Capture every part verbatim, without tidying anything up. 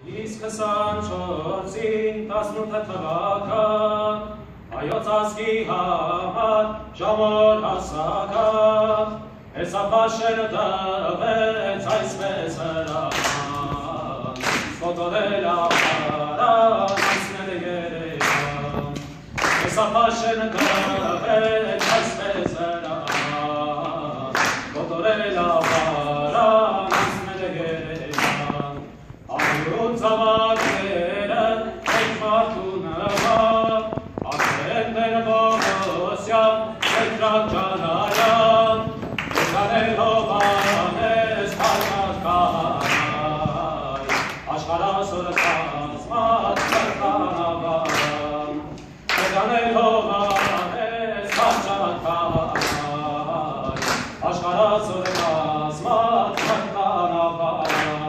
Իսկ քսանչորսին տասնութը թվակը հայոց ազգի համար ժամոր հասակը հեսապաշերը տվեց այսպես հրաման սկոտորել ապարան անցնել երեխան հեսապաշերը տվեց այսպես հրաման սկոտորել ապարան անցնել երեխան Ayurun zamanları tek martuna var Akşemler babasyan tekrar canayan Ekranel hobanes kalmaz kanay Aşkara sorsan smat karkana var Ekranel hobanes kalmaz kanay Aşkara sorsan smat karkana var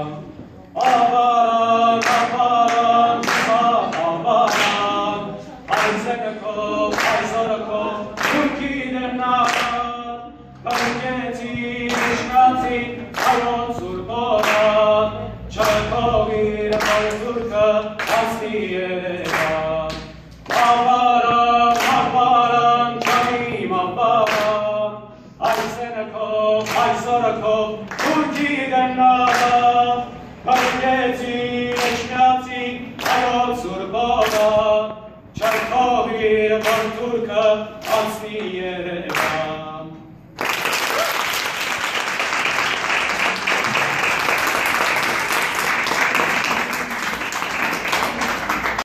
Avaran, avaran, avaran Ayzekakov, ayzorakov, Türkiye'den naran Kanketi, işnati, ayon surboran Çaykovir, Türk'e, Asliye'den Avaran, avaran, Karim avaran Ayzekakov, ayzorakov, Türkiye'den naran Kanketi, eşnati, ayol surboran Çaykovir, Türk'e, asli yere var